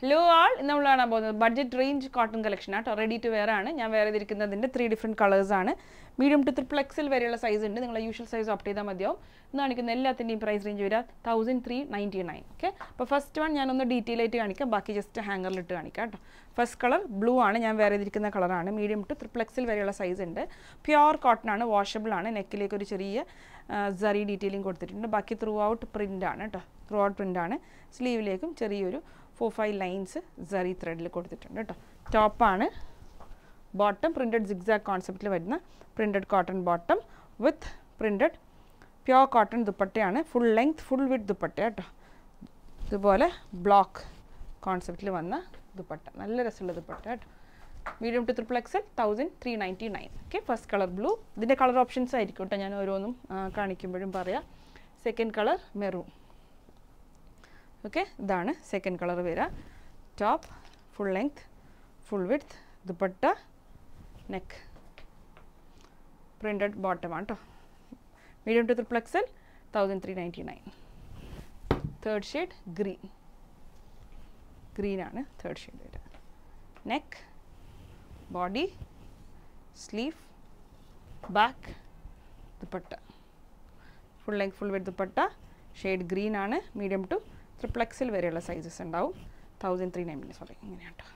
Hello all, നമ്മൾ കാണാൻ പോകുന്നത് ബഡ്ജറ്റ് റേഞ്ച് കോട്ടൺ കളക്ഷൻ ആണ്. റെഡി ടു വെയർ ആണ്. ഞാൻ വേറെ ചെയ്തിരിക്കുന്നതിൻ്റെ 3 ഡിഫറെൻറ്റ് കളേഴ്സ് ആണ്. മീഡിയം ടു XXL വരെയുള്ള സൈസ് ഉണ്ട്. നിങ്ങൾ യൂഷ്വൽ സൈസ് ഓപ്റ്റ് ചെയ്താൽ മതിയാവും. ഇന്ന് കാണിക്കുന്ന എല്ലാത്തിൻ്റെയും പ്രൈസ് റേഞ്ച് വരിക 1399. ഓക്കെ, അപ്പോൾ ഫസ്റ്റ് വൺ ഞാനൊന്ന് ഡീറ്റെയിൽ ആയിട്ട് കാണിക്കാം, ബാക്കി ജസ്റ്റ് ഹാങ്ങറിലിട്ട് കാണിക്കാം കേട്ടോ. ഫസ്റ്റ് കളർ ബ്ലൂ ആണ്, ഞാൻ വേറെ ചെയ്തിരിക്കുന്ന കളറാണ്. മീഡിയം ടു XXL വരെയുള്ള സൈസ് ഉണ്ട്. പ്യുവർ കോട്ടൺ ആണ്, വാഷബിൾ ആണ്. നെക്കിലേക്ക് ഒരു ചെറിയ സറി ഡീറ്റെയിലിംഗ് കൊടുത്തിട്ടുണ്ട്. ബാക്കി ത്രൂ ഔട്ട് പ്രിൻ്റ് ആണ് കേട്ടോ. ത്രൂ ഔട്ട് പ്രിൻ്റ് ആണ്. സ്ലീവിലേക്കും ചെറിയൊരു 4-5 ലൈൻസ് സറി ത്രെഡിൽ കൊടുത്തിട്ടുണ്ട് കേട്ടോ. ടോപ്പാണ്, ബോട്ടം പ്രിൻറ്റഡ് സിഗ്സാഗ് കോൺസെപ്റ്റിൽ വരുന്ന printed cotton bottom with printed pure cotton ദുപ്പട്ടയാണ്. Full length full width dupatta കേട്ടോ. ഇതുപോലെ ബ്ലോക്ക് കോൺസെപ്റ്റിൽ വന്ന ദുപ്പട്ട, നല്ല രസമുള്ള ദുപ്പട്ട കേട്ടോ. Medium to XXL 1399. Okay, first colour blue. ഇതിൻ്റെ കളർ ഓപ്ഷൻസ് ആയിരിക്കും കേട്ടോ, ഞാൻ ഓരോന്നും കാണിക്കുമ്പോഴും പറയാം. Second colour maroon. ഓക്കെ, ഇതാണ് സെക്കൻഡ് കളർ വരിക. Top full length full width dupatta, neck printed ബോട്ടമാണ് കേട്ടോ. Medium to XXL 1399. Third shade green. ഗ്രീനാണ് തേർഡ് ഷെയ്ഡ് വരിക. Neck, body, sleeve, back, dupatta full length full width dupatta. Shade green ആണ്. Medium to XXL വരെയുള്ള sizes ഉണ്ടാവും. 1399.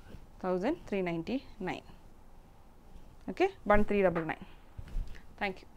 1399. Okay, 1399. Thank U.